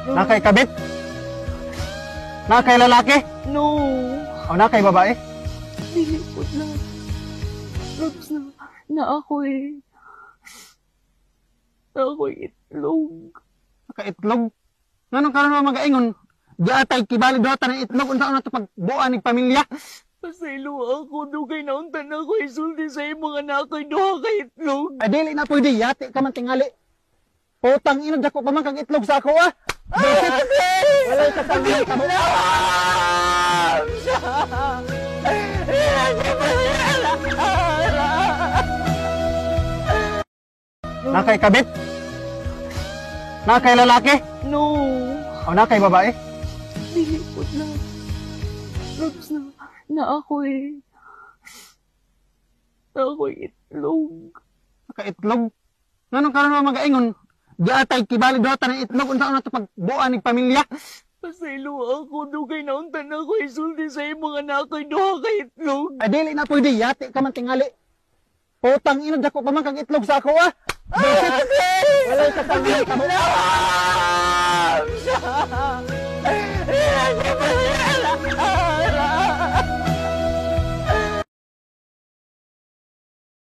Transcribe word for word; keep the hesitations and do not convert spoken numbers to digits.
No. Nakay kabit? Nakay lalaki? No. O nakay babae? Dili po na. Loves na. Na ako eh. Na ako'y itlog. Nakaitlog? Nganong karon mo magaingon? Di atay kibali daw ta ng itlog unsa na to pagbuan ng pamilya? Pasaylo ako, dugay na untan ako isulti sa imong anak ko'y duha ka itlog. Ay dili na pwede yati ka man tingali. Putang ina dako pa man kang itlog sa ako ah. Bakit? Wala ka pang kamo. Nakay kabit? Nakay lalaki? No. O nakay babae? Dili po na. Loves na. Na ako eh. Na ako'y itlog. Nakaitlog? Nganong karon mo magaingon? Di atay kibali daw ta ng itlog unsa na to pagbuan ng pamilya? Pasaylo ako, dugay na untan ako isulti sa imong anak ko'y duha ka itlog. Ay dili na pwede yati ka man tingali. Putang ina dako pa man kang itlog sa ako ah. Bakit? Wala ka pang kamo.